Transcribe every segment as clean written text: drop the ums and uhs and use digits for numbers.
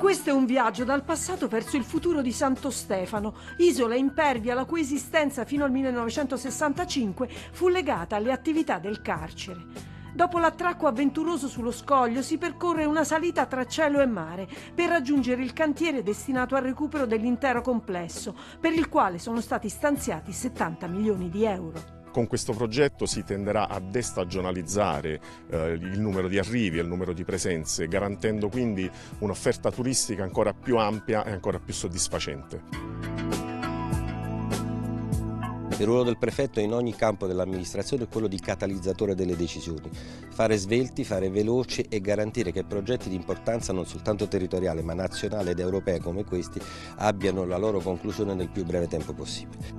Questo è un viaggio dal passato verso il futuro di Santo Stefano, isola impervia la cui esistenza fino al 1965 fu legata alle attività del carcere. Dopo l'attracco avventuroso sullo scoglio si percorre una salita tra cielo e mare per raggiungere il cantiere destinato al recupero dell'intero complesso, per il quale sono stati stanziati 70 milioni di euro. Con questo progetto si tenderà a destagionalizzare il numero di arrivi e il numero di presenze, garantendo quindi un'offerta turistica ancora più ampia e ancora più soddisfacente. Il ruolo del prefetto in ogni campo dell'amministrazione è quello di catalizzatore delle decisioni, fare svelti, fare veloci e garantire che progetti di importanza non soltanto territoriale ma nazionale ed europea come questi abbiano la loro conclusione nel più breve tempo possibile.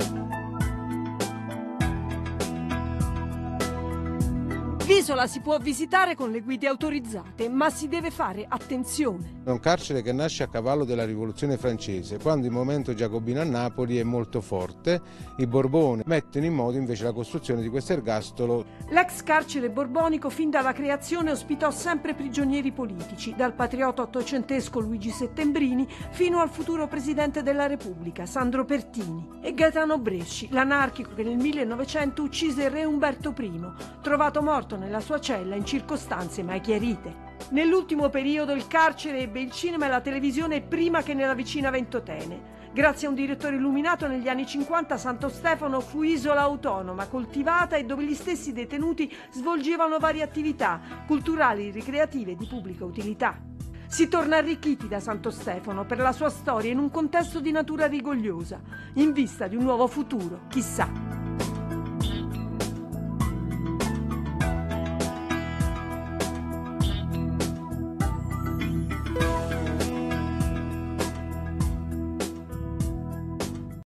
L'isola si può visitare con le guide autorizzate, ma si deve fare attenzione. È un carcere che nasce a cavallo della Rivoluzione francese, quando il movimento giacobino a Napoli è molto forte. I Borboni mettono in moto invece la costruzione di questo ergastolo. L'ex carcere borbonico fin dalla creazione ospitò sempre prigionieri politici, dal patriota ottocentesco Luigi Settembrini fino al futuro presidente della Repubblica, Sandro Pertini, e Gaetano Bresci, l'anarchico che nel 1900 uccise il re Umberto I, trovato morto nella sua cella in circostanze mai chiarite. Nell'ultimo periodo il carcere ebbe il cinema e la televisione prima che nella vicina Ventotene. Grazie a un direttore illuminato negli anni 50 Santo Stefano fu isola autonoma, coltivata e dove gli stessi detenuti svolgevano varie attività culturali, ricreative e di pubblica utilità. Si torna arricchiti da Santo Stefano per la sua storia in un contesto di natura rigogliosa, in vista di un nuovo futuro, chissà.